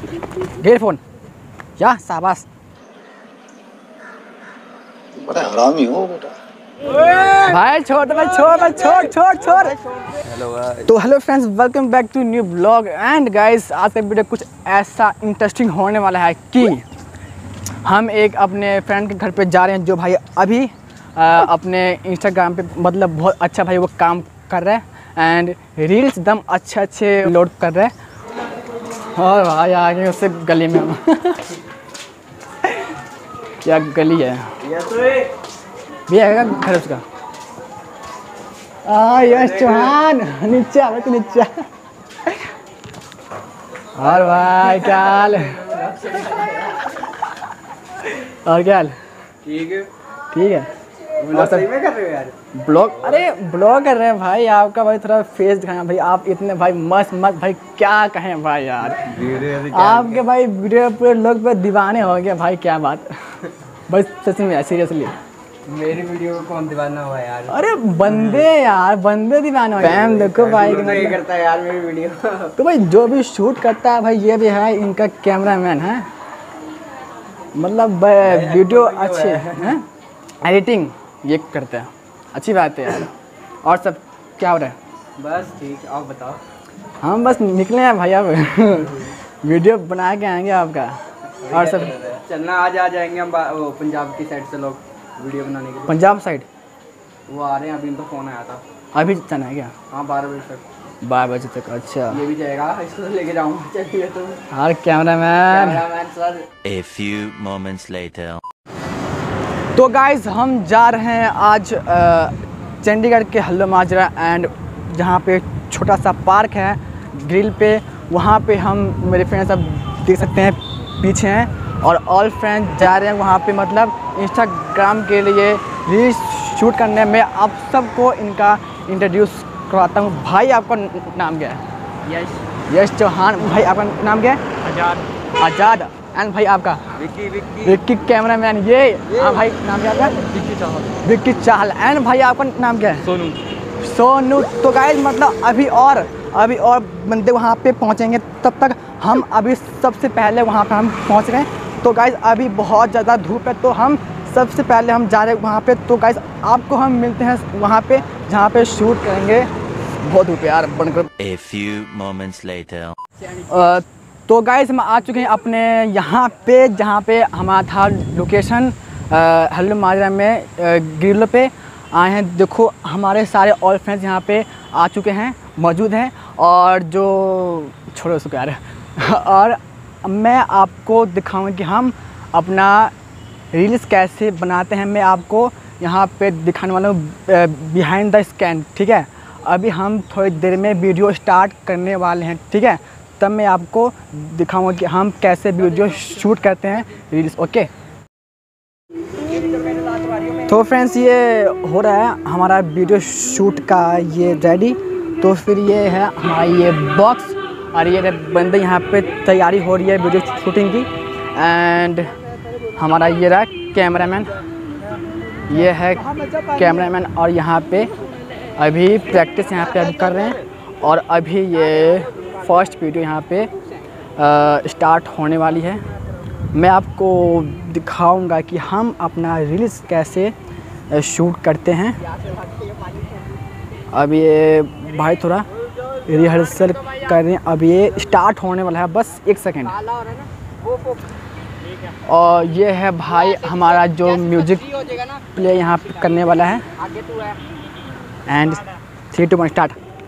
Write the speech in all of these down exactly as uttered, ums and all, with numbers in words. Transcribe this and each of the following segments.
घेर फोन या शाबाश। बड़ा हरामी हो बेटा भाई छोड़ भाई छोड़ भाई छोड़ छोड़ छोड़। हेलो भाई। तो hello friends, welcome back to new blog. And guys, आज का वीडियो कुछ ऐसा इंटरेस्टिंग होने वाला है कि हम एक अपने फ्रेंड के घर पे जा रहे हैं, जो भाई अभी आ, अपने इंस्टाग्राम पे मतलब बहुत अच्छा भाई वो काम कर रहा है एंड रील्स एकदम अच्छे अच्छे लोड कर रहा है। और भाई आगे उससे गली में हम क्या गली है भी है घर उसका। आ यश चौहान नीचे आ तो नीचे। और भाई क्या हाल है? और क्या हाल? ठीक है ठीक है। सही में कर रहे हो यार ब्लॉग? अरे ब्लॉग कर रहे हैं भाई, आपका भाई थोड़ा फेस दिखाना भाई। आप इतने भाई मस्त मस्त भाई क्या कहें भाई यार, आपके भाई वीडियो पे लोग पे दीवाने हो गए भाई। क्या बात भाई, सच में सीरियसली मेरी वीडियो को कौन दीवाना हुआ यार? अरे बंदे यार, बंदे दीवाने हो। फैम देखो भाई नहीं करता यार मेरी वीडियो। तो भाई जो भी शूट करता है भाई, ये भी है इनका कैमरामैन है। मतलब वीडियो अच्छे हैं, एडिटिंग ये करते हैं, अच्छी बात है यार। और सब क्या हो रहा है? बस ठीक, आप बताओ। हम बस निकले हैं भाई, अब वीडियो बना के आएंगे आपका। और सब चलना, आज आ जाएंगे हम वो पंजाब की साइड से लोग वीडियो बनाने के लिए। पंजाब साइड वो आ रहे हैं, अभी इनको फ़ोन आया था। अभी जाना है क्या? हाँ बारह बजे तक। बारह बजे तक? अच्छा ये भी जाएगा, इसको तो लेके जाऊँगा। चलिए तुम यार cameraman. Cameraman sir. A few moments later. तो गाइज हम जा रहे हैं आज चंडीगढ़ के हल्लो माजरा एंड जहाँ पे छोटा सा पार्क है ग्रिल पे, वहाँ पे हम मेरे फ्रेंड्स सब देख सकते हैं पीछे हैं। और ऑल फ्रेंड्स जा रहे हैं वहाँ पे, मतलब इंस्टाग्राम के लिए रील्स शूट करने में। आप सबको इनका इंट्रोड्यूस करवाता हूँ। भाई आपका नाम क्या है? यश। यश चौहान। भाई आपका नाम क्या है? आजाद। आज़ाद। एंड भाई आपका? विक्की। विक्की विक्की कैमरामैन। ये हाँ भाई नाम क्या है? विक्की चाहल। विक्की चाहल। एंड भाई आपका नाम क्या है? सोनू। सोनू। तो गाइस मतलब अभी और अभी और बंदे वहाँ पे पहुँचेंगे, तब तक हम अभी सबसे पहले वहाँ पे हम पहुँच गए। तो गाइस अभी बहुत ज़्यादा धूप है, तो हम सबसे पहले हम जा रहे हैं वहाँ पे। तो गाइस आपको हम मिलते हैं वहाँ पे जहाँ पे शूट करेंगे। बहुत धूप है यार बनकर। A few moments later. आ, तो गाइस हम आ चुके हैं अपने यहाँ पे, जहाँ पे हमारा था लोकेशन हल्लो माजरा में ग्रिल पे आए हैं। देखो हमारे सारे ऑल फ्रेंड्स यहाँ पे आ चुके हैं, मौजूद हैं। और जो छोड़ो उसको यार और मैं आपको दिखाऊंगा कि हम अपना रील्स कैसे बनाते हैं। मैं आपको यहाँ पे दिखाने वाला हूँ बिहाइंड द स्कैन, ठीक है। अभी हम थोड़ी देर में वीडियो स्टार्ट करने वाले हैं, ठीक है। तब मैं आपको दिखाऊंगा कि हम कैसे वीडियो शूट करते हैं रील्स, ओके। तो फ्रेंड्स ये हो रहा है हमारा वीडियो शूट का ये रेडी। तो फिर ये है हमारा ये बॉक्स और ये बंदे यहाँ पे तैयारी हो रही है वीडियो शूटिंग की। एंड हमारा ये रहा कैमरामैन, ये है कैमरामैन। और यहाँ पे अभी प्रैक्टिस यहाँ पे अभी कर रहे हैं। और अभी ये फर्स्ट वीडियो यहाँ पे आ, स्टार्ट होने वाली है। मैं आपको दिखाऊंगा कि हम अपना रील्स कैसे शूट करते हैं। अब ये भाई थोड़ा रिहर्सल कर रहे हैं, अब ये स्टार्ट होने वाला है, बस एक सेकेंड। और ये है भाई हमारा जो म्यूजिक प्ले यहाँ पे करने वाला है। And three two one start.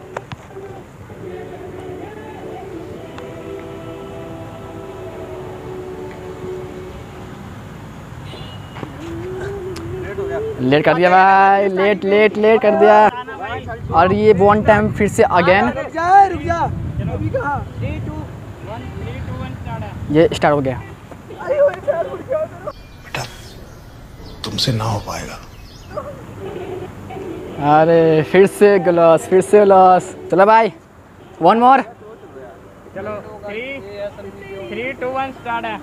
Late कर दिया भाई, लेट लेट लेट कर दिया। और ये वन टाइम फिर से अगेन ये स्टार्ट हो गया। बेटा तुमसे ना हो पाएगा। अरे फिर से ग्लास, फिर से ग्लास। चलो भाई वन मोर। चलो three three two one start है।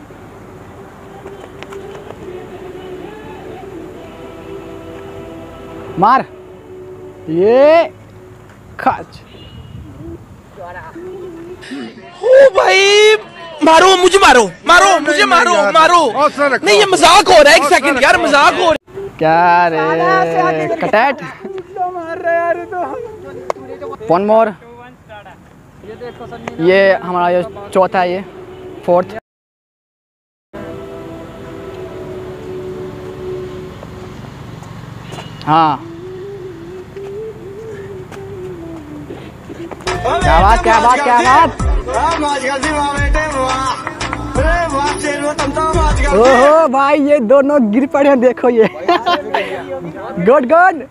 मार ये खच। ओ भाई मारो मुझे मारो मारो मुझे मारो मारो नहीं ये मजाक हो रहा है एक सेकंड यार मजाक हो रहा है क्या रे कटैट वन मोर ये हमारा ये चौथा है ये फोर्थ हाँ क्या बात क्या बात क्या बात ओहो भाई ये दोनों गिर पड़े हैं देखो ये गुड गुड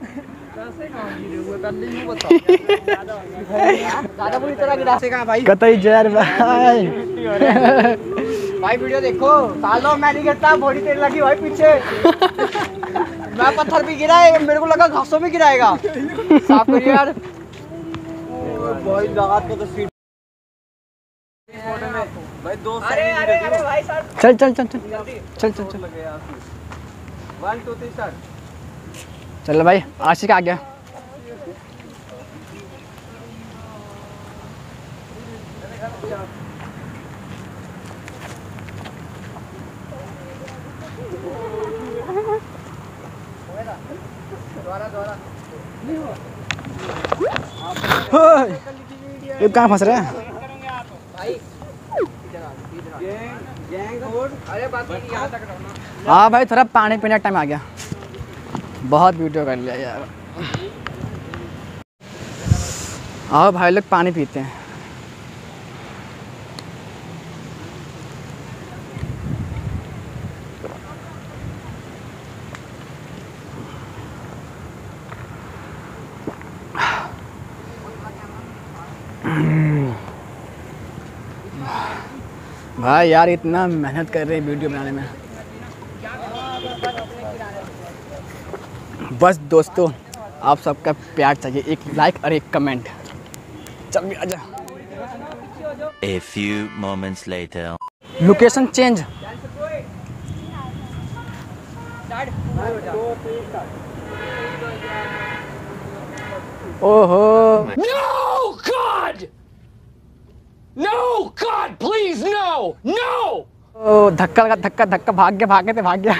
कतई जहर भाई भाई वीडियो देखो सालों मैं नहीं गिरता बॉडी तेल लगी भाई पीछे मैं पत्थर भी गिरा है मेरे को लगा घासों में गिराएगा साफ करिए यार भाई रात को तो सीट भाई दो अरे अरे अरे भाई सर चल चल चल चल चल चल चल वन टू थ्री स्टार्ट चल भाई आशिक आ गया ये कहाँ फंस रहे हैं हाँ भाई थोड़ा पानी पीने का टाइम आ गया बहुत वीडियो कर लिया यार आओ भाई लोग पानी पीते हैं भाई यार इतना मेहनत कर रहे हैं वीडियो बनाने में बस दोस्तों आप सबका प्यार चाहिए एक लाइक और एक कमेंट चल भी आजा A few moments later. Location change ओहो No God No God please no no ओ धक्का लगा धक्का धक्का भाग गया भागे थे भाग गया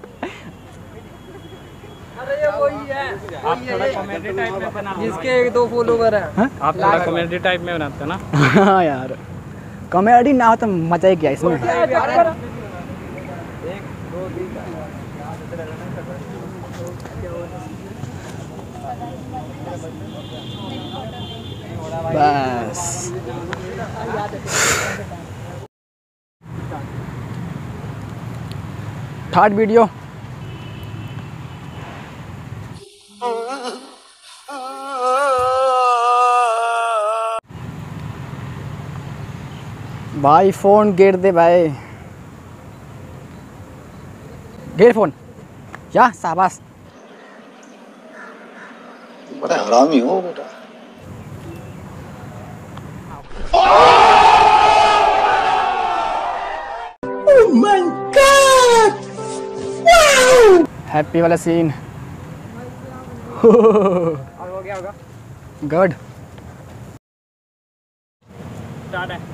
अरे ये वही है आप थोड़ा कॉमेडी टाइप में बना जिसके एक दो फॉलोवर है आप थोड़ा कॉमेडी टाइप में बनाते हो ना हाँ यार कॉमेडी ना हो तो मजा ही क्या इसमें बस थर्ड वीडियो भाई फोन गिर दे भाई गिर फोन या शाबाश बड़ा हरामी हो बेटा हैप्पी वाला सीन और हो गया होगा गुड स्टार्ट है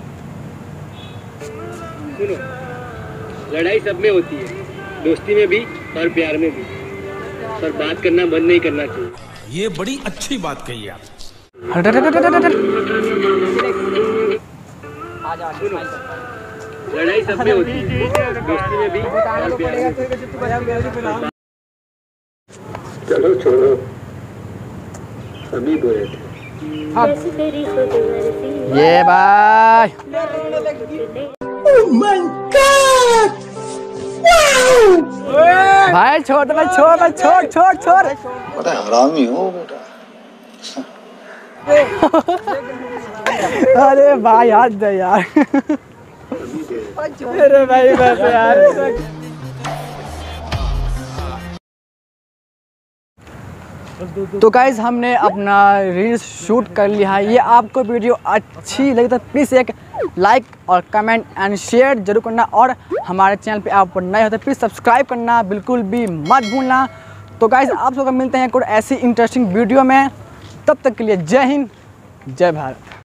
सुनो लड़ाई सब में होती है दोस्ती में भी और प्यार में भी पर बात करना बंद नहीं करना चाहिए ये बड़ी अच्छी बात कही आप हट हट हट हट हट आ जा स्माइल करता लड़ाई सब में होती है दोस्ती में भी और प्यार में भी चलो छोड़ो अभी बोले थे ये भाई भाई छोड़ भाई छोड़ भाई छोड़ छोड़ छोड़ बड़ा हरामी हो बेटा अरे भाई हाथ दे यार अरे भाई बस यार तो गाइज हमने अपना रील शूट कर लिया है ये आपको वीडियो अच्छी लगी तो प्लीज़ एक लाइक और कमेंट एंड शेयर जरूर करना और हमारे चैनल पे आप नए हो तो प्लीज़ सब्सक्राइब करना बिल्कुल भी मत भूलना। तो गाइज आप सबको मिलते हैं कुछ ऐसी इंटरेस्टिंग वीडियो में तब तक के लिए जय हिंद जय भारत।